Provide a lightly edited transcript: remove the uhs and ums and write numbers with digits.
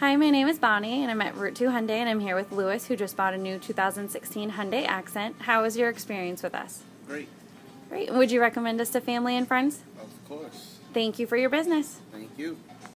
Hi, my name is Bonnie, and I'm at Route 2 Hyundai, and I'm here with Lewis, who just bought a new 2016 Hyundai Accent. How was your experience with us? Great. Great. Would you recommend us to family and friends? Of course. Thank you for your business. Thank you.